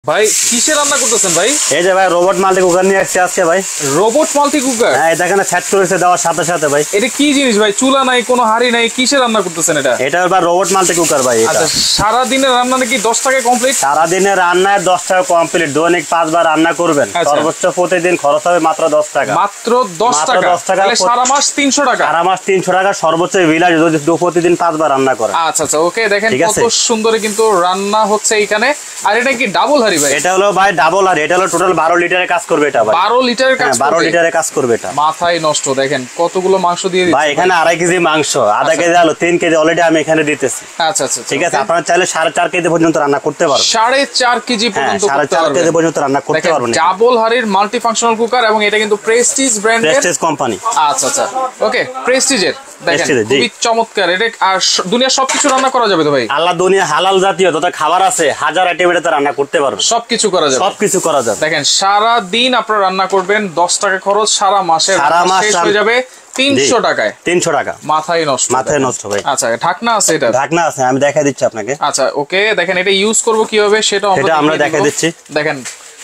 ভাই কিসে রান্না করতেছেন ভাই? এই যে ভাই রোবট মাল্টি কুকার নিয়ে আসছে আজকে ভাই। Robot multi cooker? হ্যাঁ, এটা এখানে সেট করেছে দেওয়ার সাথে সাথে ভাই। এটা কি জিনিস ভাই? চুলা নাই, কোনো হাড়ি নাই, কিসে রান্না করতেছেন এটা? এটা ভাই রোবট মাল্টি কুকার ভাই। আচ্ছা, সারা দিনের রান্না নাকি 10 টাকায় কমপ্লিট? সারা দিনের রান্নায় 10 টাকা কমপ্লিট। দৈনিক 5 বার রান্না করবেন, সর্বোচ্চ প্রতিদিন খরচ হবে মাত্র 10 টাকা। মাত্র 10 টাকা? তাহলে সারা মাস 300 টাকা? সারা মাস 300 টাকা সর্বোচ্চ বিলাস, যদি প্রতিদিন 5 বার রান্না করেন। আচ্ছা আচ্ছা, ওকে। দেখেন কত সুন্দর কিন্তু রান্না হচ্ছে এখানে। আর এটা কি ডাবল হাড়ি ভাই? এটা হলো ভাই ডাবল হাড়ি। এটা হলো টোটাল 12 লিটারের কাজ করবে এটা ভাই। 12 লিটারের কাজ করবে? 12 লিটারের কাজ করবে এটা। মাথায় নষ্ট। দেখেন কতগুলো মাংস দিয়ে দিচ্ছে ভাই। এখানে 2.5 কেজি মাংস, আধা কেজি আলু, 3 কেজি অলরেডি আমি এখানে দিতেছি। আচ্ছা আচ্ছা, ঠিক আছে। আপনারা চাইলে 4.5 কেজি পর্যন্ত রান্না করতে পারবেন। 4.5 কেজি পর্যন্ত করতে পারবেন। 4.5 কেজি পর্যন্ত রান্না করতে পারবেন। ডাবল হাড়ির মাল্টি ফাংশনাল কুকার, এবং এটা কিন্তু প্রেস্টিজ ব্র্যান্ডের, প্রেস্টিজ কোম্পানি। আচ্ছা আচ্ছা, ওকে। প্রেস্টিজের দেখেন খুবই চমৎকার। এটা আর দুনিয়ার সবকিছু রান্না করা যাবে তো ভাই? আল্লাহ দুনিয়া হালাল জাতীয় যত খাবার আছে 1000 আইটেম এটাতে রান্না করতে পারবেন। সবকিছু করা যাবে, সবকিছু করা যাবে। দেখেন সারা দিন আপনারা রান্না করবেন, 10 টাকা খরচ, সারা মাসে শেষ হয়ে যাবে 300 টাকায়। 300 টাকা। মাথায় নষ্ট, মাথায় নষ্ট ভাই। আচ্ছা, ঢাকনা আছে? এটা ঢাকনা আছে, আমি দেখাই দিচ্ছি আপনাকে। আচ্ছা, ওকে। দেখেন এটা ইউজ করব কিভাবে সেটা আমরা দেখাই দিচ্ছি। দেখেন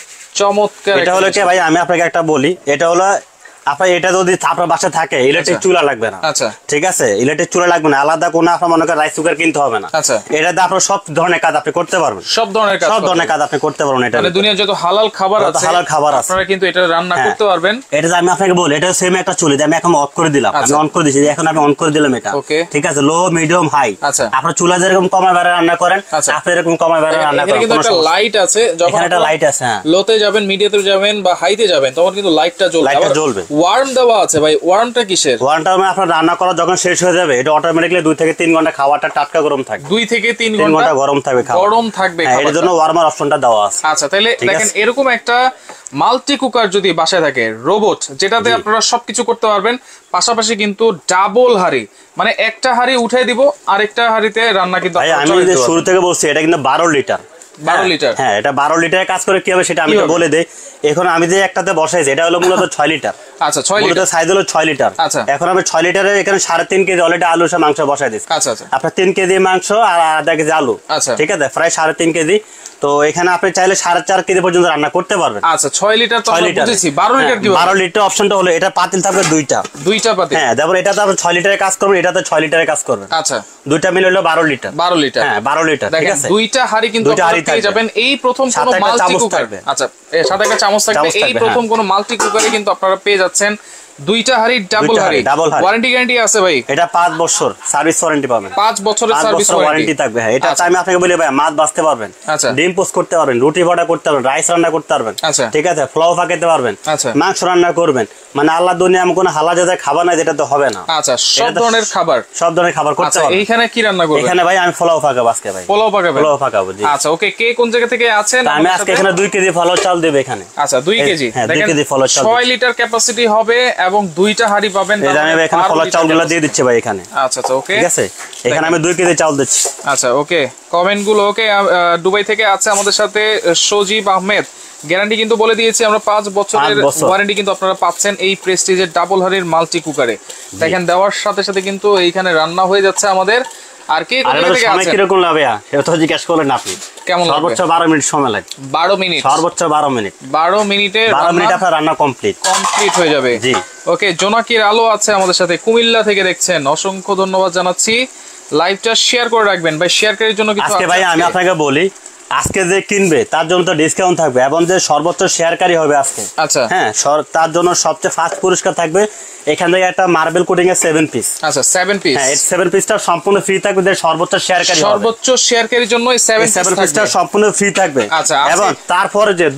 চমৎকার। এটা হলো কি ভাই, আমি আপনাকে একটা বলি, এটা হলো আপনার এটা যদি আপনার বাসা থাকে ইলেকট্রিক চুলা লাগবে না। আচ্ছা, ঠিক আছে, ইলেকট্রিক চুলা লাগবে না, আলাদা কোনো আপনার মনে করেন রাইস কুকার কিনতে হবে না। আচ্ছা, এটাতে আপনার সব ধরনের কাজ আপনি করতে পারবেন। সব ধরনের কাজ আপনি করতে পারবেন। এটা মানে দুনিয়ার যত হালাল খাবার আছে, আপনারা কিন্তু এটা রান্না করতে পারবেন। এটা আমি আপনাকে বলি, এটা সেম একটা চুলা, আমি এখন অফ করে দিলাম, আমি অন করে দিয়েছি, এখন আমি অন করে দিলাম এটা। ঠিক আছে, লো মিডিয়াম হাই। আচ্ছা, আপনার চুলা যেরকম কমায় বাড়ে রান্না করেন, আপনি এরকম কমায় বাড়ে রান্না করেন। কিন্তু একটা লাইট আছে, যখন একটা লাইট আছে, হ্যাঁ, লোতে যাবেন, মিডিয়াতে যাবেন বা হাইতে যাবেন, তখন কিন্তু লাইটটা জ্বলবে। ওয়ার্ম দেওয়া আছে ভাই। ওয়ার্মটা কিসের? ওয়ার্মটা আপনার রান্না করা যখন শেষ হয়ে যাবে, এটা অটোমেটিক্যালি 2 থেকে 3 ঘন্টা খাবারটা টাটকা গরম থাকবে। 2 থেকে 3 ঘন্টা গরম থাকবে, গরম থাকবে। এর জন্য ওয়ার্মার অপশনটা দেওয়া আছে। আচ্ছা, তাহলে দেখেন এরকম একটা মাল্টি কুকার যদি বাসায় থাকে, রোবট, যেটাতে আপনারা সবকিছু করতে পারবেন, পাশাপাশি কিন্তু ডাবল হাড়ি, মানে একটা হাড়ি উঠাই দিব, আরেকটা হাড়িতে রান্না কিন্তু আমি শুরু থেকে বলছি, এটা কিন্তু 12 লিটার। 12 লিটার? হ্যাঁ, এটা 12 লিটারের কাজ করে কি হবে সেটা আমি বলে দেই। এখন আমি যে একটাতে বসাইছি, এটা হলো মূলত 6 লিটার। আচ্ছা, 6 লিটার সাইজ হলো 6 লিটার। আচ্ছা, এখন আমি 6 লিটারের এখানে 3.5 কেজি অলরেডি আলু সহ মাংস বসাই দিচ্ছি। আচ্ছা আচ্ছা, আপনার 3 কেজি মাংস আর আধা কেজি আলু। আচ্ছা, ঠিক আছে, প্রায় 3.5 কেজি। তো এখানে আপনি চাইলে 4.5 কেজি পর্যন্ত রান্না করতে পারবেন। আচ্ছা, 6 লিটার তো আমরা বুঝেছি। 12 লিটার কি? 12 লিটার অপশনটা হলো এটা পাতিল থাকবে দুইটা পাতিল। হ্যাঁ, তারপর এটাতে আপনি 6 লিটারের কাজ করবেন, এটাতে 6 লিটারের কাজ করবেন। আচ্ছা, দুইটা মিলে হলো 12 লিটার। 12 লিটার, হ্যাঁ, 12 লিটার। ঠিক আছে, দুইটা হাড়ি কিন্তু আপনারা পেয়ে যাবেন। এই প্রথম কোন মাল্টি কুকার, আচ্ছা, এর সাথে একটা চামচ থাকবে। এই প্রথম কোন মাল্টি কুকারে কিন্তু আপনারা পেয়ে যাচ্ছেন দুইটা হাড়ি, ডাবল হাড়ি। ওয়ারেন্টি গ্যারান্টি আছে ভাই? এটা 5 বছর সার্ভিস ওয়ারেন্টি পাবেন। 5 বছরের সার্ভিস ওয়ারেন্টি থাকবে। হ্যাঁ, এটা আমি আপনাকে বলি ভাই, মাছ ভাজতে পারবেন, ডিম পোস্ট করতে পারবেন, রুটি ভাড়া করতে পারবেন, রাইস রান্না করতে পারবেন। ঠিক আছে, ফ্লাও পাকাতে পারবেন, মাংস রান্না করবেন। মানে আল্লাহ দুনিয়া এমন কোনো হালাল জায়গায় খাবার নাই যেটা তো হবে না। আচ্ছা, সব ধরনের খাবার করতে পারবেন। এইখানে কি রান্না করবেন? এখানে ভাই আমি ফ্লাও পাকাবো আজকে ভাই। ফ্লাও পাকাবো, জি। আচ্ছা, ওকে। কে কোন জায়গা থেকে আছেন? আমি আজকে এখানে 2 কেজি ফ্লাও চাল দেব এখানে। আচ্ছা, 2 কেজি। দেখেন 2 কেজি ফ্লাও চাল, 6 লিটার ক্যাপাসিটি হবে, এবং দুইটা হাড়ি পাবেন। আমি এখানে ফ্লাও চালগুলো দিয়ে দিচ্ছি ভাই এখানে। আচ্ছা আচ্ছা, ওকে। ঠিক আছে, এখানে আমি 2 কেজি চাল দিচ্ছি। আচ্ছা, ওকে। কমেন্ট গুলো ওকে। দুবাই থেকে আছে আমাদের সাথে সজীব আহমেদ। গ্যারান্টি কিন্তু বলে দিয়েছি আমরা, 5 বছরের ওয়ারেন্টি কিন্তু আপনারা পাচ্ছেন এই প্রেস্টিজের ডাবল হাড়ির মাল্টি কুকারে। দেখেন দেওয়ার সাথে সাথে কিন্তু এইখানে রান্না হয়ে যাচ্ছে আমাদের। আর কে কোথা থেকে আছেন? কিরকম লাগবে সেটা তো জিজ্ঞেস করলেন আপনি। কেমন লাগবে? সর্বোচ্চ 12 মিনিট সময় লাগে। 12 মিনিট, সর্বোচ্চ 12 মিনিট। 12 মিনিটে 12 মিনিট আপনার রান্না কমপ্লিট হয়ে যাবে। জি, ওকে। জোনাকির আলো আছে আমাদের সাথে, কুমিল্লা থেকে দেখছেন, অসংখ্য ধন্যবাদ জানাচ্ছি। লাইভটা শেয়ার করে রাখবেন ভাই, শেয়ারকারীর জন্য কিছু আজকে ভাই আমি আপনাকে বলি, আজকে যে কিনবে তার জন্য তো ডিসকাউন্ট থাকবে, এবং যে সর্বোচ্চ শেয়ারকারী হবে আজকে, আচ্ছা, হ্যাঁ, তার জন্য সবচেয়ে ফার্স্ট পুরস্কার থাকবে এখান থেকে একটা মার্বেল কোটিং এর 7 পিস। আচ্ছা, 7 পিস। হ্যাঁ, এই 7 পিসটা সম্পূর্ণ ফ্রি থাকবে। যে সর্বোচ্চ শেয়ারকারীর জন্য এই 7 পিসটা সম্পূর্ণ ফ্রি থাকবে। আচ্ছা, এবং তারপরে যে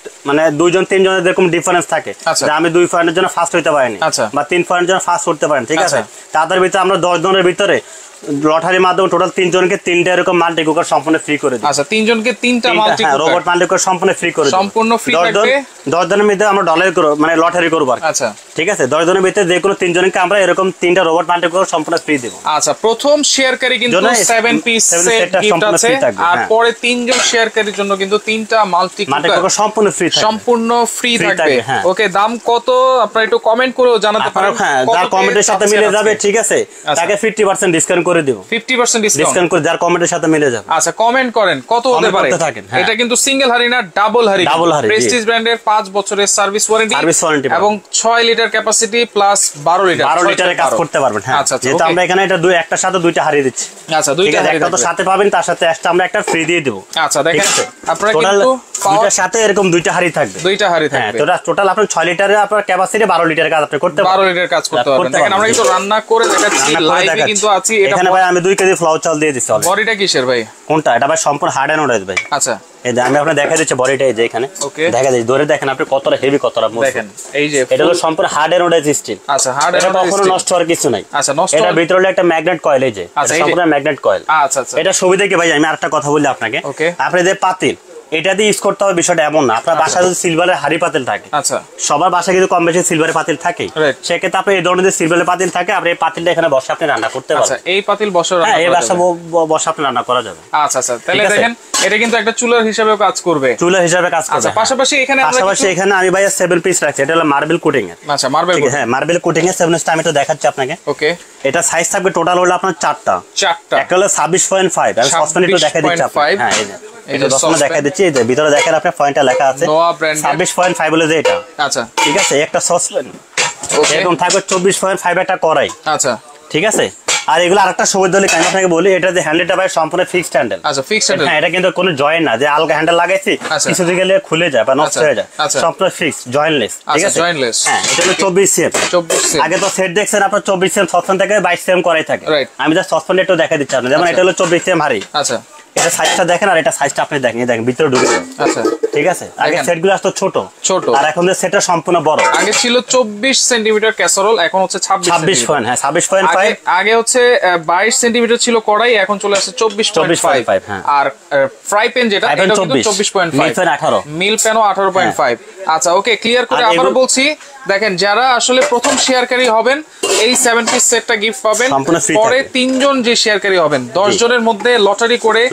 দুইজন তিনজনের যেরকম ডিফারেন্স থাকে, যে আমি 2 পয়েন্টের জন্য ফার্স্ট হইতে পারিনি বা 3 পয়েন্টের জন্য ফার্স্ট করতে পারেন, ঠিক আছে, তাদের ভিতরে আমরা 10 জনের ভিতরে লটারির মাধ্যমে টোটাল 3 জনকে 3টা এরকম মাল্টি কুকার সম্পূর্ণ ফ্রি করে দিই। আচ্ছা, 3 জনকে 3টা multi cooker, robot multi cooker সম্পূর্ণ ফ্রি করে দিই। সম্পূর্ণ ফ্রি থাকবে। 10 জনের মধ্যে আমরা ডলার করব, মানে লটারি করব। আচ্ছা, ঠিক আছে, 10 জনের ভিতরে যে কোনো 3 জনকে আমরা এরকম 3টা রোবট মাল্টি কুকার সম্পূর্ণ ফ্রি দেব। আচ্ছা, প্রথম শেয়ারকারী কিন্তু 7 পিস সেট গিফট আছে, আর পরে 3 জন শেয়ারকারীর জন্য কিন্তু 3টা মাল্টি কুকার সম্পূর্ণ ফ্রি থাকবে। ওকে, দাম কত আপনারা একটু কমেন্ট করেও জানাতে পারেন। হ্যাঁ, যার কমেন্টের সাথে মিলে যাবে, ঠিক আছে, তাকে 50% ডিসকাউন্ট করে দেব 50% ডিসকাউন্ট করে যার কমেন্টের সাথে মিলে যাবে। আচ্ছা কমেন্ট করেন কত হতে পারে। এটা কিন্তু সিঙ্গেল হাড়ি না, ডাবল হাড়ি। প্রেস্টিজ ব্র্যান্ডের 5 বছরের সার্ভিস ওয়ারেন্টি এবং 6 লিটার ক্যাপাসিটি প্লাস 12 লিটারের কাজ করতে পারবেন। হ্যাঁ যেহেতু আমরা এখানে এটা একটার সাথে দুইটা হাড়ি দিচ্ছি। আচ্ছা দুইটা হাড়ি একটা তো সাথে পাবেন, তার সাথে এক্সট্রা আমরা একটা ফ্রি দিয়ে দেব। আচ্ছা দেখেন আপনারা কিন্তু দুইটার সাথে এরকম দুইটা হাড়ি থাকবে। হ্যাঁ টোটাল আপনার 6 লিটারের আপনার ক্যাপাসিটি 12 লিটারের কাজ আপনি করতে পারবেন। 12 লিটার কাজ করতে পারবেন। দেখেন আমরা কিন্তু রান্না করে দেখাচ্ছি, লাইভে কিন্তু আছি। এখানে ভাই আমি 2 কেজি ফ্লাওয়ার চাল দিয়ে দিছি। বডিটা কিসের ভাই? কোনটা? এটা ভাই সম্পূর্ণ হার্ড এন্ড ওডাইজ ভাই। আচ্ছা এই যে আমি আপনাকে দেখাই দিচ্ছি বডিটা, এই যে এখানে দেখা যায় ধরে দেখেন আপনি কতটা হেভি কতটা মজবুত। দেখেন এই যে এটা হলো সম্পূর্ণ হার্ড এন্ড ওডাইজ স্টিল। আচ্ছা হার্ড এন্ড ওডাইজ, কখনো নষ্ট হওয়ার কিছু নাই। আচ্ছা নষ্ট, এটা ভিতরে হলো একটা ম্যাগনেট কয়েল, এই যে সম্পূর্ণ ম্যাগনেট কয়েল। আচ্ছা আচ্ছা এটা সুবিধা কি ভাই, আমি আরেকটা কথা বলি আপনাকে। আপনি যে পাতিল এটা দিয়ে ইউজ করতে হবে বিষয়টা এমন না। আপনার বাসায় যদি সিলভারের হাড়ি পাতিল থাকে, আচ্ছা সবার বাসায় কিন্তু কম বেশি সিলভারের পাতিল থাকে, সেক্ষেত্রে আপনি এই ধরনের সিলভারের পাতিল থাকে, আপনি এই পাতিলটা এখানে বসে আপনি রান্না করতে পারবেন। আচ্ছা এই পাতিল বসে রান্না, হ্যাঁ এই বাসা বসে আপনি রান্না করা যাবে। আচ্ছা আচ্ছা তাহলে দেখেন এটা কিন্তু একটা চুলার হিসেবেও কাজ করবে। চুলার হিসেবে কাজ করবে। আচ্ছা পাশাপাশি এখানে আমি ভাই 7 পিস রাখছি। এটা হলো মার্বেল কোটিং এর। আচ্ছা মার্বেল, হ্যাঁ মার্বেল কোটিং এর 7 পিসটা আমি তো দেখাচ্ছি আপনাকে। ওকে এটা সাইজ থাকবে টোটাল হলো আপনার 4টা। একটা হলো 26.5। আমি সসপ্যান একটু দেখাই দিচ্ছি আপনাকে। হ্যাঁ এই যে এটা দশটা দেখাই দিচ্ছি। এই যে ভিতরে দেখেন আপনি পয়েন্টটা লেখা আছে 26.5 বলে যে এটা। আচ্ছা ঠিক আছে, একটা সসপ্যান এরকম থাকবে 24.5 একটা কড়াই। আচ্ছা ঠিক আছে। আর এগুলো আরেকটা সুবিধা হলে আমি আপনাকে বলি, এটা যে হ্যান্ডেলটা ভাই সম্পূর্ণ ফিক্সড হ্যান্ডেল। আচ্ছা ফিক্সড হ্যান্ডেল। হ্যাঁ এটা কিন্তু কোনো জয়েন্ট না যে আলগা হ্যান্ডেল লাগাইছি কিছু দিকে গেলে খুলে যায় বা নষ্ট হয়ে যায়, সম্পূর্ণ ফিক্সড জয়েন্টলেস। ঠিক আছে জয়েন্টলেস। হ্যাঁ এটা হলো 24 সিএম। আগে তো সেট দেখছেন আপনার 24 সিএম সসপ্যান থেকে 22 সিএম করাই থাকে। আমি যা সসপ্যান একটু দেখাই দিচ্ছি আপনাদের। যেমন এটা হলো 24 সিএম হাড়ি। আচ্ছা এটা সাইজটা দেখেন আর এটা সাইজটা আপনি দেখেন, দেখেন ভিতরে ঢুকে যাবে। আচ্ছা ঠিক আছে। আগে সেটগুলো আসতো ছোট ছোট, আর এখন যে সেটটা সম্পূর্ণ বড়। আগে ছিল 24 সেন্টিমিটার ক্যাসারোল, এখন হচ্ছে 26 পয়েন্ট। হ্যাঁ 26.5। আগে হচ্ছে 22 সেন্টিমিটার ছিল কড়াই, এখন চলে আসছে 24.5। আর ফ্রাই প্যান যেটা এটা কিন্তু 24.5, মিল প্যান 18, মিল প্যানও 18.5। আচ্ছা ওকে ক্লিয়ার করে আবার বলছি, দেখেন যারা আসলে প্রথম শেয়ারকারী হবেন এই 7 পিস সেটটা গিফট পাবেন। পরে 3 জন যে শেয়ারকারী হবেন 10 জনের মধ্যে লটারি করে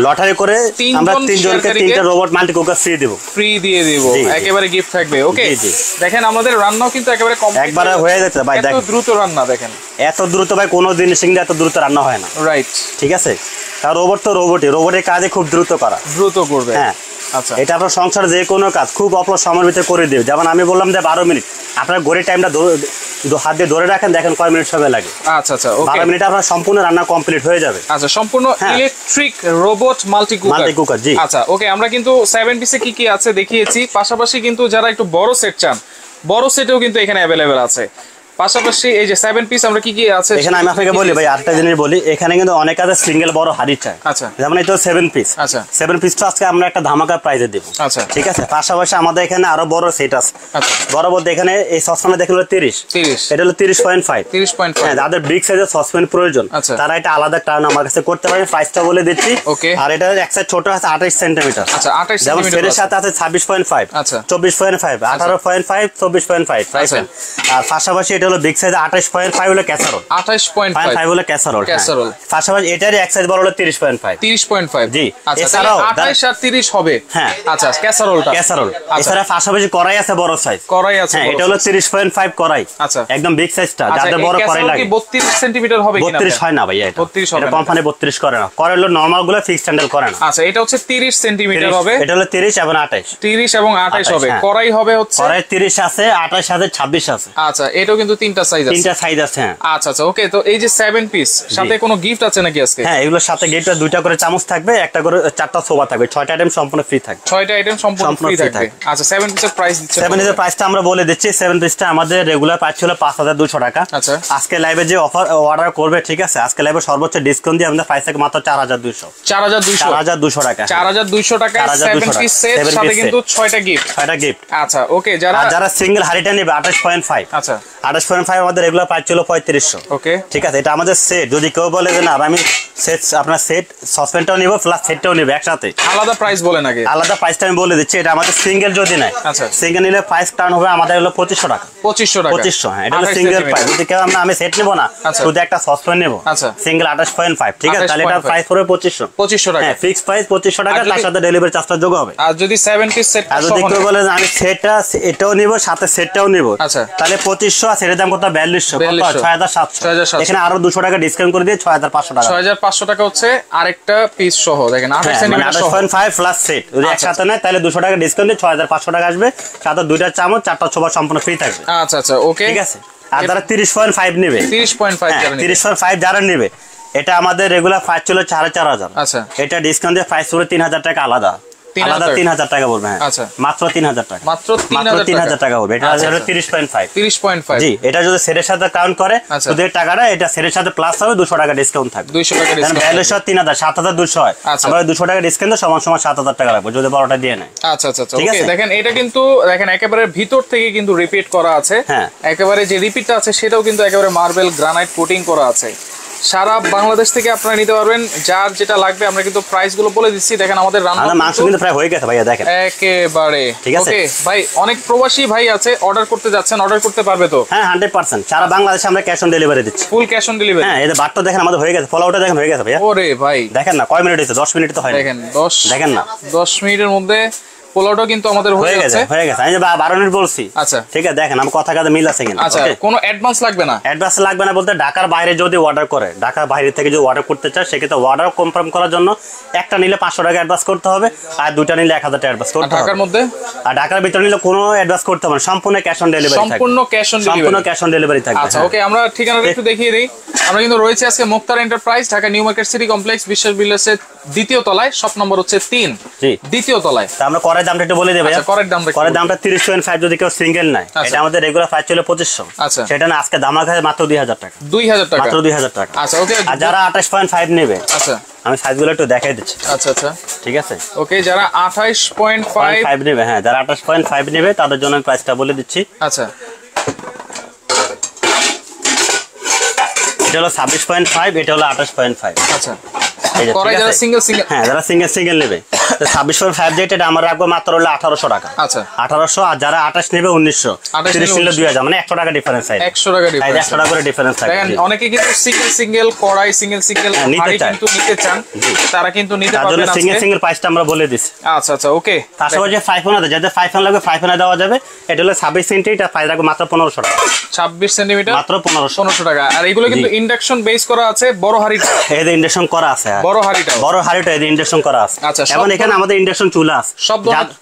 আমরা 3 জনকে 3টা রোবট মাল্টি কুকার ফ্রি দিয়ে দেব, একেবারে গিফট থাকবে। ওকে দেখেন আমাদের রান্নাও কিন্তু একেবারে কমপ্লিট, একবারে হয়ে যাচ্ছে ভাই। দেখেন এত দ্রুত রান্না, দেখেন এত দ্রুত ভাই কোনো জিনিস কিন্তু এত দ্রুত রান্না হয় না। রাইট ঠিক আছে। আর রোবট তো রোবটের কাজে খুব দ্রুত করবে। হ্যাঁ আচ্ছা এটা আপনার সংসার যে কোনো কাজ খুব অল্প সময়ের ভিতরে করে দিবে। যেমন আমি বললাম যে 12 মিনিট, আপনার ঘড়ির টাইমটা হাত দিয়ে ধরে রাখেন, দেখেন কয় মিনিট সময় লাগে। আচ্ছা আচ্ছা 12 মিনিটে আপনার সম্পূর্ণ রান্না কমপ্লিট হয়ে যাবে। আচ্ছা সম্পূর্ণ ইলেকট্রিক রোবট মাল্টি কুকার। জি আচ্ছা ওকে আমরা কিন্তু 7 পিসে কি কি আছে দেখিয়েছি। পাশাপাশি কিন্তু যারা একটু বড় সেট চান, বড় সেটেও কিন্তু এখানে अवेलेबल আছে। পাশাপাশি এই যে 7 পিস আমরা কি কি আছে এখানে আমি আপনাকে বলি ভাই, আরেকটা জিনিস বলি, এখানে কিন্তু অনেক আছে সিঙ্গেল বড় হাড়ি চাই। আচ্ছা যেমন এটা 7 পিস। আচ্ছা 7 পিসটা আজকে আমরা একটা ধামাকা প্রাইজে দেব। আচ্ছা ঠিক আছে। পাশাপাশি আমাদের এখানে আরো বড় সেট আছে। আচ্ছা বড় বলতে এখানে এই সসপ্যানে দেখেন হলো 30, এটা হলো 30.5। হ্যাঁ যাদের বিগ সাইজের সসপ্যান প্রয়োজন তারা এটা আলাদা টার্ন আমার কাছে করতে পারেন, প্রাইসটা বলে দিচ্ছি। আর এটা এক সাইজ ছোট আছে 28 সেন্টিমিটার। আচ্ছা 28 সেন্টিমিটার। যেমন এর সাথে আছে 26.5, আচ্ছা 24.5, 18.5, 24.5 প্রাইস। আর পাশাপাশি এটা হলো বিগ সাইজ 28.5 হলো ক্যাসারোল, 28.5 হলো ক্যাসারোল। পাশাপাশি এটারই এক সাইজ বড় হলো 30.5। জি আচ্ছা এছাড়াও 28 আর 30 হবে। হ্যাঁ আচ্ছা ক্যাসারোল। এছাড়া পাশাপাশি কড়াই আছে বড় সাইজ, কড়াই আছে। হ্যাঁ এটা হলো 30.5 কড়াই। আচ্ছা একদম বিগ সাইজটা, যাদের বড় কড়াই লাগে। 32 সেন্টিমিটার হবে কিনা? 32 হয় না ভাই, এটা 32 হবে না, কোম্পানি 32 করে না। কড়াই হলো নরমাল গুলো ফিক্সড হ্যান্ডেল করে না। আচ্ছা এটা হচ্ছে 30 সেন্টিমিটার হবে, এটা হলো 30 এবং 28, 30 এবং 28 হবে। কড়াই হবে হচ্ছে কড়াই 30 আছে, 28 আছে, 26 আছে। আচ্ছা এটাও কিন্তু তিনটা সাইজ আছে, তিনটা সাইজ আছে। আচ্ছা আচ্ছা ওকে। তো এই যে 7 পিস সাথে কোনো গিফট আছে নাকি আজকে? হ্যাঁ এগুলোর সাথে গিফট 2টা করে চামচ থাকবে, একটা করে 4টা সোফা থাকবে, 6টা আইটেম সম্পূর্ণ ফ্রি থাকবে। 6টা আইটেম সম্পূর্ণ ফ্রি থাকবে। আচ্ছা 7 পিসের প্রাইস দিচ্ছেন? 7 পিসের প্রাইসটা আমরা বলে দিচ্ছি। 7 পিসটা আমাদের রেগুলার প্রাইস ছিল 5200 টাকা। আচ্ছা আজকে লাইভে যে অফার অর্ডার করবে, ঠিক আছে, আজকে লাইভে সর্বোচ্চ ডিসকাউন্ট দিয়ে আমাদের প্রাইস থাকে মাত্র 4200 টাকা। 4200 টাকা 7 পিস সেট, সাথে কিন্তু 6টা গিফট। আচ্ছা ওকে। যারা সিঙ্গেল হাড়িটা নেবে 28.5, আচ্ছা 28.5 আমাদের রেগুলার প্রাইস ছিল 3500। ওকে ঠিক আছে। এটা আমাদের সেট। যদি কেউ বলে যে না আমি সেট, আপনার সেট সসপ্যানটাও নিব প্লাস সেটটাও নিব একসাথে, আলাদা প্রাইস বলেন আগে। আলাদা প্রাইসটা আমি বলে দিচ্ছি। এটা আমাদের সিঙ্গেল যদি নাই, আচ্ছা সিঙ্গেল নিলে প্রাইস টার্ন হবে আমাদের হলো 2500 টাকা। 2500 হ্যাঁ এটা হলো সিঙ্গেল প্রাইস। যদি কেউ আমি সেট নিব না, শুধু একটা সসপ্যান নিব, আচ্ছা সিঙ্গেল 28.5, ঠিক আছে, তাহলে এটা প্রাইস পড়বে 2500 টাকা। হ্যাঁ ফিক্স প্রাইস 2500 টাকা, তার সাথে ডেলিভারি চার্জটা যোগ হবে। আর যদি 7 পিস সেট, আর যদি কেউ বলে যে আমি সেটটা এটাও নিব সাথে সেটটাও নিব, আচ্ছা তাহলে 2500, আর সেটা দাম কত 4200 6700 এখানে আরো 200 টাকা ডিসকাউন্ট করে দিয়ে 6500 টাকা 6500 টাকা হচ্ছে আরেকটা পিস সহ দেখেন 28 সেমি সহ 28.5 প্লাস সেট যদি একসাথে নেয় তাহলে 200 টাকা ডিসকাউন্ট দিয়ে 6500 টাকা আসবে সাথে দুইটা চামচ চারটা ছোবা সম্পূর্ণ ফ্রি থাকবে আচ্ছা আচ্ছা ওকে ঠিক আছে আর যারা 30.5 নেবে 30.5 যারা নেবে এটা আমাদের রেগুলার প্রাইস ছিল 4500 আচ্ছা এটা ডিসকাউন্ট দিয়ে প্রাইস পুরো 3000 টাকা আলাদা 3000 টাকা বলবে হ্যাঁ আচ্ছা মাত্র 3000 টাকা মাত্র 3000 টাকা হবে এটা হলো 30.5 জি এটা যদি সেটের সাথে কাউন্ট করে যদি টাকাটা এটা সেটের সাথে প্লাস হবে 200 টাকা ডিসকাউন্ট থাকবে 200 টাকা ডিসকাউন্ট ভ্যালু 3000 7200 হয় আমরা 200 টাকা ডিসকাউন্ট সমান সমান 7000 টাকা রাখবো যদি বড়টা দিয়ে নেয় আচ্ছা আচ্ছা ওকে দেখেন এটা কিন্তু দেখেন একেবারে ভিতর থেকে কিন্তু রিপিট করা আছে হ্যাঁ একেবারে যে রিপিটটা আছে সেটাও কিন্তু একেবারে মার্বেল গ্রানাইট কোটিং করা আছে সারা বাংলাদেশ থেকে আপনারা নিতে পারবেন যার যেটা লাগবে আমরা কিন্তু প্রাইস গুলো বলে দিচ্ছি দেখেন আমাদের রান্না মাংস কিন্তু প্রায় হয়ে গেছে ভাইয়া দেখেন একেবারে ওকে ভাই অনেক প্রবাসী ভাই আছে অর্ডার করতে যাচ্ছেন অর্ডার করতে পারবে তো হ্যাঁ 100% সারা বাংলাদেশে আমরা ক্যাশ অন ডেলিভারি দিচ্ছি ফুল ক্যাশ অন ডেলিভারি হ্যাঁ এই যে বাটটা দেখেন আমাদের হয়ে গেছে ফলোআউটটা দেখেন হয়ে গেছে ভাইয়া ওরে ভাই দেখেন না কয় মিনিট হইছে 10 মিনিট তো হয় দেখেন 10 দেখেন না 10 মিনিটের মধ্যে পোলাওটা কিন্তু আমাদের হয়ে গেছে আমি যে 12 মিনিট বলছি আচ্ছা ঠিক আছে দেখেন আমার কথা মিল আছে কিনা আচ্ছা কোনো অ্যাডভান্স লাগবে না বলতে ঢাকার বাইরে যদি অর্ডার করে ঢাকার বাইরে থেকে যদি অর্ডার করতে চায় সেক্ষেত্রে অর্ডার কনফার্ম করার জন্য একটা নিলে 500 টাকা অ্যাডভান্স করতে হবে আর দুইটা নিলে 1000 টাকা অ্যাডভান্স করতে হবে ঢাকার মধ্যে আর ঢাকার ভিতরে নিলে কোনো অ্যাডভান্স করতে হবে না সম্পূর্ণ ক্যাশ অন ডেলিভারি থাকবে সম্পূর্ণ ক্যাশ অন ডেলিভারি থাকবে আচ্ছা ওকে আমরা ঠিকানাটা একটু দেখিয়ে দেই আমরা কিন্তু রয়েছে আজকে Muktar enterprise Dhaka new market city complex Biswas বিল্ডার্সের দ্বিতীয় তলায় শপ নম্বর হচ্ছে 3 জি দ্বিতীয় তলায় তা আমরা করের দামটা একটু বলে দেব ভাই করের দামটা 30.5 যদি কেউ সিঙ্গেল নাই এটা আমাদের রেগুলার প্রাইস ছিল 2500 আচ্ছা সেটা না আজকে দাম রাখা মাত্র 2000 টাকা মাত্র 2000 টাকা আচ্ছা ওকে আর যারা 28.5 নেবে আচ্ছা আমি সাইজগুলো একটু দেখাই দিচ্ছি আচ্ছা আচ্ছা ঠিক আছে ওকে যারা 28.5 নেবে হ্যাঁ যারা 28.5 নেবে তাদের জন্য আমি প্রাইসটা বলে দিচ্ছি আচ্ছা এটা হলো 26.5 এটা হলো 28.5 আচ্ছা যারা সিঙ্গেল নেবে 26.5 যেটা আমরা রাখবো মাত্র হলো 1800 টাকা আচ্ছা 1800 আর যারা 28 নেবে 1900 30 নিলে 2000 মানে 100 টাকা ডিফারেন্স আছে 100 টাকা ডিফারেন্স 100 টাকা করে ডিফারেন্স থাকে দেখেন অনেকে কিন্তু সিঙ্গেল কড়াই সিঙ্গেল হাড়ি কিন্তু নিতে চান তারা কিন্তু নিতে পারবেন আজকে সিঙ্গেল প্রাইসটা আমরা বলে দিছি আচ্ছা আচ্ছা ওকে তারপরে যে 5 আছে যাদের 5 লাগবে 5 দেওয়া যাবে এটা হলো 26 সেমি এটা প্রাইস রাখবো মাত্র 1500 টাকা 26 সেমি মাত্র 1500 টাকা আর এগুলো কিন্তু ইন্ডাকশন বেস করা আছে বড় হাড়িটা এই যে ইন্ডাকশন করা আছে বড় হাড়িটা এই যে ইন্ডাকশন করা আছে আচ্ছা এখন এখানে আমাদের ইন্ডাকশন চুলা আছে সব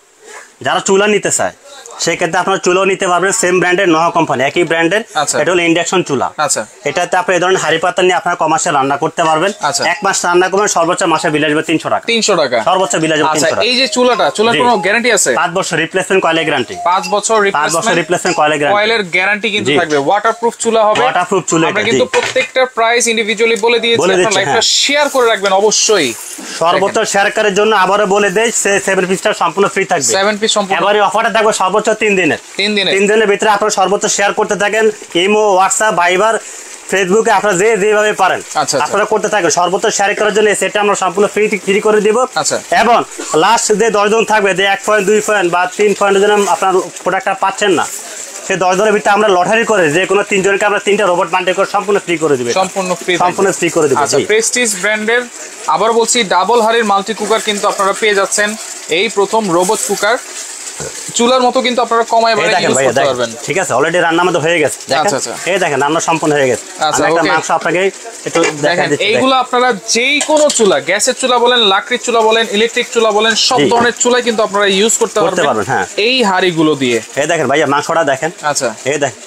যারা চুলা নিতে চায় সেক্ষেত্রে আপনারা চুলাও নিতে পারবেন সেম ব্র্যান্ডের নহ কোম্পানি একই ব্র্যান্ডের এটা হলো ইন্ডাকশন চুলা আচ্ছা এটাতে আপনি এই ধরনের হাড়ি পাতা নিয়ে আপনারা কমার্শিয়াল রান্না করতে পারবেন এক মাস রান্না করবেন সর্বোচ্চ মাসে বিল আসবে 300 টাকা সর্বোচ্চ বিল আসবে 300 টাকা এই যে চুলার কোনো গ্যারান্টি আছে 5 বছর রিপ্লেসমেন্ট কয়েলের গ্যারান্টি 5 বছর রিপ্লেসমেন্ট কয়েলের গ্যারান্টি কিন্তু থাকবে ওয়াটারপ্রুফ চুলা হবে ওয়াটারপ্রুফ চুলা আমরা কিন্তু প্রত্যেকটা প্রাইস ইন্ডিভিজুয়ালি বলে দিয়েছি আপনারা লাইভটা শেয়ার করে রাখবেন অবশ্যই সর্বোচ্চ শেয়ার করার জন্য আবারো বলে দেই 7 পিসটা সম্পূর্ণ ফ্রি থাকবে 7 পিস সম্পূর্ণ এবারে অফারটা থাকবে সর্বোচ্চ 3 দিনের ভিতরে আপনারা সর্বোচ্চ শেয়ার করতে থাকেন ইমো হোয়াটসঅ্যাপ ভাইবার ফেসবুকে আপনারা যেভাবে পারেন আপনারা করতে থাকেন সর্বোচ্চ শেয়ার করার জন্য সেটা আমরা সম্পূর্ণ ফ্রি করে দিব এবং লাস্ট যে 10 জন থাকবে যে 1 পয়েন্ট 2 পয়েন্ট বা 3 পয়েন্টের জন্য আপনার প্রোডাক্টটা পাচ্ছেন না সেই 10 জনের ভিতরে আমরা লটারি করে যে কোনো 3 জনকে আমরা 3টা রোবট বান্ডেল করে সম্পূর্ণ ফ্রি করে দিব সম্পূর্ণ ফ্রি করে দিব আচ্ছা প্রেস্টিজ ব্র্যান্ডের আবার বলছি ডাবল হাড়ির মাল্টি কুকার কিন্তু আপনারা পেয়ে যাচ্ছেন এই প্রথম রোবট কুকার চুলার মতো কিন্তু আপনারা কমায় বাড়ায় ইউজ করতে পারবেন ঠিক আছে অলরেডি রান্না আমাদের হয়ে গেছে আচ্ছা আচ্ছা এই দেখেন রান্না সম্পূর্ণ হয়ে গেছে আচ্ছা একটা মাংস আপনাকে একটু দেখাই দিচ্ছি এইগুলো আপনারা যেই কোন চুলা গ্যাসের চুলা বলেন লাকড়ির চুলা বলেন ইলেকট্রিক চুলা বলেন সব ধরনের চুলাই কিন্তু আপনারা ইউজ করতে পারবেন হ্যাঁ এই হাড়িগুলো দিয়ে এই দেখেন ভাইয়া মাংসটা দেখেন আচ্ছা এই দেখেন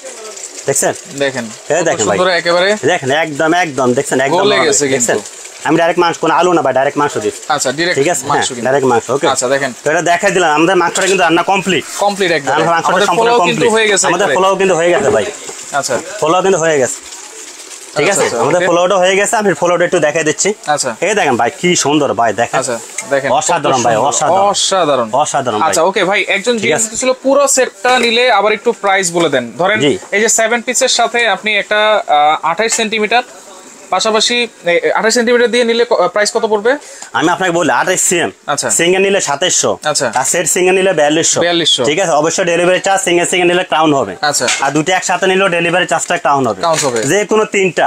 দেখেন এই দেখেন সুন্দর একেবারে দেখেন একদম দেখছেন একদম গলে গেছে কিন্তু আমি ডাইরেক্ট মাংস কোন আলু না ভাই ডাইরেক্ট মাংস দিই আচ্ছা ডাইরেক্ট মাংস ডাইরেক্ট মাংস ওকে আচ্ছা দেখেন তো এটা দেখাই দিলাম আমাদের মাংসটা কিন্তু রান্না কমপ্লিট একদম আমাদের পোলাও কিন্তু হয়ে গেছে আমাদের পোলাও কিন্তু হয়ে গেছে ভাই আচ্ছা পোলাও কিন্তু হয়ে গেছে ঠিক আছে আমাদের পোলাওটা হয়ে গেছে আমি পোলাওটা একটু দেখাই দিচ্ছি আচ্ছা এই দেখেন ভাই কি সুন্দর ভাই দেখেন আচ্ছা দেখেন অসাধারণ ভাই অসাধারণ আচ্ছা ওকে ভাই একজন জিজ্ঞেস ছিল পুরো সেটটা নিলে আবার একটু প্রাইস বলে দেন ধরেন এই যে 7 পিসের সাথে আপনি একটা 28 সেন্টিমিটার পাশাপাশি 28 সেন্টিমিটার দিয়ে নিলে প্রাইস কত পড়বে আমি আপনাকে বলি 28 সিএম আচ্ছা সিঙ্গেল নিলে 2700 আচ্ছা আর সেট সিঙ্গেল নিলে 4200 ঠিক আছে অবশ্যই ডেলিভারি চার্জ সিঙ্গেল নিলে ক্রাউন হবে আচ্ছা আর দুটো একসাথে নিলেও ডেলিভারি চার্জটা ক্রাউন হবে যে কোনো তিনটা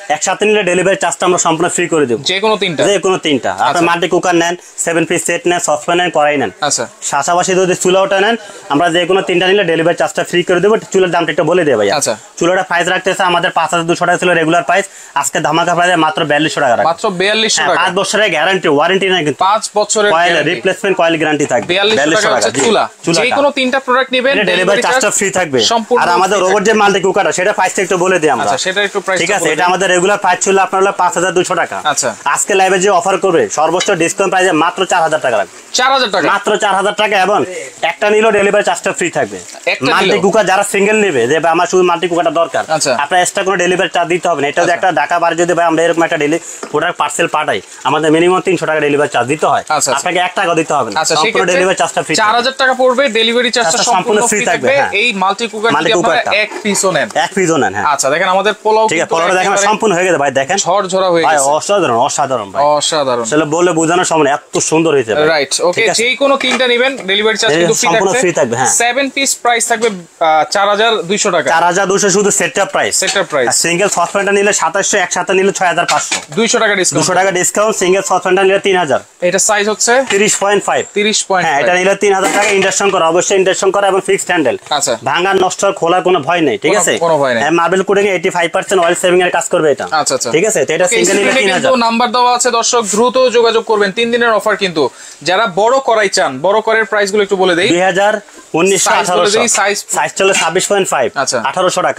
একসাথে নিলে ডেলিভারি চার্জটা আমরা সম্পূর্ণ ফ্রি করে দেব, যে কোনো তিনটা। আপনি মাল্টি কুকার নেন, 7 পিস সেট নেন, সসপ্যান নেন, কড়াই নেন, আচ্ছা পাশাপাশি যদি চুলাটা নেন আমরা যে কোনো তিনটা নিলে ডেলিভারি চার্জটা ফ্রি করে দেব। চুলার দামটা একটু বলে দেব ভাই। আচ্ছা চুলাটা প্রাইস রাখতেছে আমাদের 5200 টাকা ছিল রেগুলার প্রাইস, আজকে ধামাকা প্রাইস মাত্র 4200 টাকা রাখা, মাত্র 4200 টাকা। 5 বছরের গ্যারান্টি, ওয়ারেন্টি নাই কিন্তু, 5 বছরের কয়েল রিপ্লেসমেন্ট কয়েল গ্যারান্টি থাকবে। 4200 টাকা চুলা, যে কোনো তিনটা প্রোডাক্ট নেবেন ডেলিভারি চার্জটা ফ্রি থাকবে। আর আমাদের রোবট যে মাল্টি কুকারটা সেটা প্রাইসটা একটু বলে দিই আমরা। আচ্ছা সেটা একটু প্রাইস, ঠিক আছে। এটা আমাদের রেগুলার প্রাইস ছিল আপনার হলো 5200 টাকা। আচ্ছা আজকে লাইভে যে অফার করবে সর্বোচ্চ ডিসকাউন্ট প্রাইসে মাত্র 4000 টাকা রাখবে, 4000 টাকা, মাত্র 4000 টাকা। এবং একটা নিলেও ডেলিভারি চার্জটা ফ্রি থাকবে। মাল্টি কুকার যারা সিঙ্গেল নেবে, যে আমার শুধু মাল্টি কুকারটা দরকার, আপনার এক্সট্রা কোনো ডেলিভারি চার্জ দিতে হবে না। এটা একটা ঢাকা বাড়ি যদি ভাই আমরা এরকম একটা প্রোডাক্ট পার্সেল পাঠাই, আমাদের মিনিমাম 300 টাকা ডেলিভারি চার্জ দিতে হয়, আপনাকে 1 টাকা দিতে হবে না, সম্পূর্ণ ডেলিভারি চার্জটা ফ্রি। 4000 টাকা পড়বে, ডেলিভারি চার্জটা সম্পূর্ণ ফ্রি থাকবে। এই মাল্টি কুকার যদি আপনারা এক পিসও নেন, হ্যাঁ। আচ্ছা দেখেন আমাদের পোলাও, ঠিক আছে, পোলাওটা দেখেন সম্পূর্ণ হয়ে গেছে ভাই, দেখেন ঝরঝরা হয়ে গেছে, অসাধারণ অসাধারণ ভাই, অসাধারণ। আসলে বলে বোঝানো সম্ভব না, এত সুন্দর হয়েছে ভাই। Right, okay. যে কোনো তিনটা নেবেন ডেলিভারি চার্জ কিন্তু ফ্রি থাকবে, হ্যাঁ। 7 পিস প্রাইস থাকবে 4200 টাকা, 4200 শুধু সেটআপ প্রাইস। সিঙ্গেল সসপ্যানটা নিলে 2700, একসাথে নিলে 6500, 200 টাকা ডিসকাউন্ট, 200 টাকা ডিসকাউন্ট। সিঙ্গেল সসপ্যানটা নিলে 3000, এটা সাইজ হচ্ছে 30.5, হ্যাঁ। এটা নিলে 3000 টাকা। ইন্ডাকশন করা, অবশ্যই ইন্ডাকশন করা এবং ফিক্সড হ্যান্ডেল, আচ্ছা। ভাঙার নষ্ট খোলার কোনো ভয় নেই, ঠিক আছে, কোনো ভয় নেই। মার্বেল কোটিং 85% অয়েল সেভিং এর কাজ করবে এটা, আচ্ছা আচ্ছা, ঠিক আছে। তো এটা সিঙ্গেল নিলে 3000। নাম্বার দেওয়া আছে দর্শক, দ্রুত যোগাযোগ করবেন। 3 দিনের অফার কিন্তু। যারা বড় কড়াই চান, বড় কড়াইয়ের প্রাইস গুলো একটু বলে দেই। 2000, সাইজ চলে 26.5, আচ্ছা 1800 টাকা,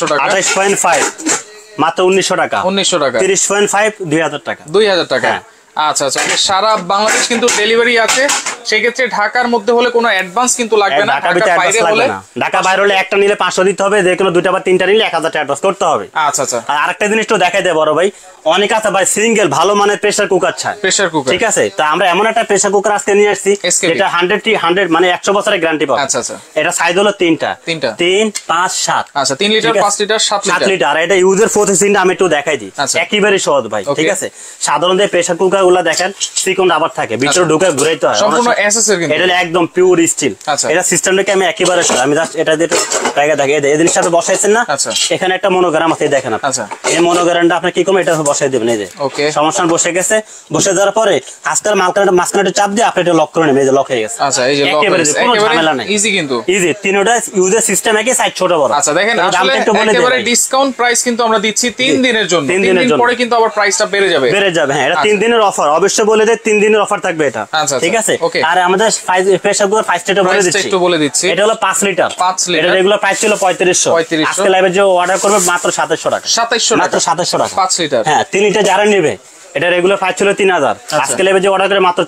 28.5 মাত্র 1900 টাকা, 30.5 2000 টাকা, 2000 টাকা। আচ্ছা আচ্ছা, সারা বাংলাদেশ কিন্তু ডেলিভারি আছে। সেক্ষেত্রে ঢাকার মধ্যে হলে কোনো অ্যাডভান্স কিন্তু লাগবে না, ঢাকার বাইরে হলে, ঢাকা বাইরে হলে একটা নিলে 500 দিতে হবে, যে কোনো দুটো বা তিনটা নিলে 1000 টাকা অ্যাডভান্স করতে হবে। আচ্ছা আচ্ছা। আর আরেকটা জিনিস তো দেখাই দেয় বড় ভাই, অনেক আছে ভাই সিঙ্গেল ভালো মানের প্রেসার কুকার চায়, প্রেসার কুকার, ঠিক আছে। তো আমরা এমন একটা প্রেসার কুকার আজকে নিয়ে আসছি, এটা 100 মানে 100 বছরের গ্যারান্টি পাবে। আচ্ছা আচ্ছা। এটা সাইজ হলো 3টা, 3, 5, 7। আচ্ছা 3 লিটার, 5 লিটার, 7 লিটার। আর এটা ইউজার প্রসেসিংটা আমি একটু দেখাই দিই, একেবারে সহজ ভাই, ঠিক আছে। সাধারণ যে প্রেসার কুকার গুলো দেখেন সিকন রাবার থাকে, ভিতরে ঢুকে ঘুরাইতে হয়, সম্পূর্ণ এসএস এর কিন্তু, এটা একদম পিওর স্টিল। এটা সিস্টেমটাকে আমি একেবারে আমি জাস্ট এটা দিয়ে জায়গা দেখে এই জিনিসটা বসাইছেন না, এখানে একটা মনোগ্রাম আছে দেখেন আপনি, এই মনোগ্রামটা আপনি কি করবেন, এটা বসাই দিবেন, এই যে সমস্যা বসে গেছে। বসে যাওয়ার পরে আজকাল মালকাটা মাঝখানে চাপ দিয়ে আপনি এটা লক করে নেবেন, এই যে লক হয়ে গেছে। আচ্ছা, এই যে লক হয়ে গেছে, কোনো ঝামেলা নাই, ইজি কিন্তু, ইজি। তিনটা ইউজার সিস্টেম একই, সাইজ ছোট বড়। আচ্ছা দেখেন, আসলে একেবারে ডিসকাউন্ট প্রাইস কিন্তু আমরা দিচ্ছি 3 দিনের জন্য, 3 দিন পরে কিন্তু আবার প্রাইসটা বেড়ে যাবে, হ্যাঁ। এটা 3 দিনের অফার, অবশ্যই বলে দেই 3 দিনের অফার থাকবে এটা, ঠিক আছে। আর আমাদের প্রেসার কুকার প্রাইসটা বলে দিচ্ছি, এটা হলো 5 লিটার, এটা রেগুলার প্রাইস ছিল 3500, আজকে লাইভে যে অর্ডার করবে মাত্র 2700 টাকা, 2700 টাকা, 5 লিটার, হ্যাঁ। 3 লিটার যারা নেবে, এটা রেগুলার প্রাইস ছিল 3000, আজকে লেভেল যে অর্ডার করে মাত্র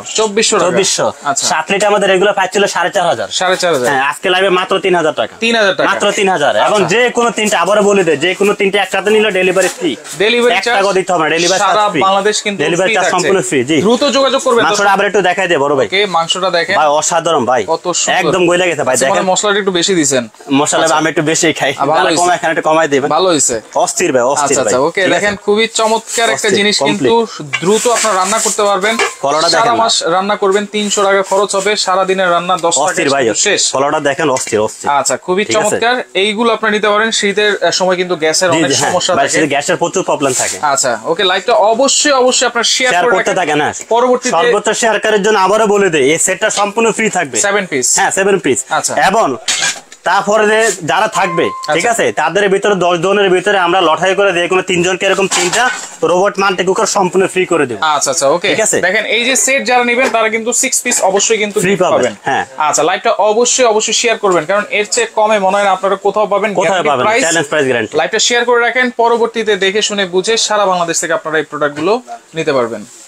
2400। 7 লিটার আমাদের রেগুলার প্রাইস ছিল 4500, হ্যাঁ। আজকে লাইভে মাত্র 3000 টাকা, মাত্র 3000। এবং যে কোনো তিনটা, আবারও বলে দেয়, যে কোনো তিনটা একসাথে নিলে ডেলিভারি ফ্রি, ডেলিভারি চার্জ দিতে হবে না, ডেলিভারি চার্জ ফ্রি, বাংলাদেশ কিন্তু ডেলিভারি চার্জ সম্পূর্ণ ফ্রি। জি, দ্রুত যোগাযোগ করবেন। মাংসটা আবার একটু দেখাই দে বড় ভাই, ওকে। মাংসটা দেখেন ভাই, অসাধারণ ভাই, একদম গইলা গেছে ভাই, দেখেন মশলাটা একটু বেশি দিবেন, মশলা আমি একটু বেশি খাই, কমাই এখানে একটু কমাই দিবেন, ভালো হইছে, অস্থির ভাই, অস্থির ভাই। আচ্ছা ওকে, দেখেন খুবই চমৎকার একটা জিনিস কিন্তু, দ্রুত আপনারা রান্না করতে পারবেন, সারা মাস রান্না করবেন, 300 টাকা খরচ হবে, সারা দিনের রান্না 10 টাকা শেষ। কলাটা দেখেন অস্থির অস্থির। আচ্ছা, খুবই চমৎকার। এইগুলো আপনি নিতে পারেন। শীতের সময় কিন্তু গ্যাসের অনেক সমস্যা থাকে, গ্যাসের প্রচুর প্রবলেম থাকে। আচ্ছা ওকে, লাইভটা অবশ্যই আপনারা শেয়ার করতে থাকেন, না পরবর্তীতে সর্বোচ্চ শেয়ারকারীর জন্য আবারো বলে দেই, এই সেটটা সম্পূর্ণ ফ্রি থাকবে, 7 পিস, হ্যাঁ 7 পিস। আচ্ছা, এবং তারপরে যারা থাকবে, ঠিক আছে, তাদের ভিতরে 10 জনের ভিতরে আমরা লটারি করে যে কোনো 3 জনকে এরকম 3টা রোবট মাল্টি কুকার সম্পূর্ণ ফ্রি করে দেব। আচ্ছা আচ্ছা ওকে, ঠিক আছে। দেখেন এই যে সেট যারা নেবেন তারা কিন্তু 6 পিস অবশ্যই কিন্তু ফ্রি পাবেন, হ্যাঁ। আচ্ছা, লাইভটা অবশ্যই শেয়ার করবেন, কারণ এর চেয়ে কমে মনে হয় না আপনারা কোথাও পাবেন, চ্যালেঞ্জ প্রাইস গ্যারান্টি। লাইভটা শেয়ার করে রাখেন, পরবর্তীতে দেখে শুনে বুঝে সারা বাংলাদেশ থেকে আপনারা এই প্রোডাক্টগুলো নিতে পারবেন।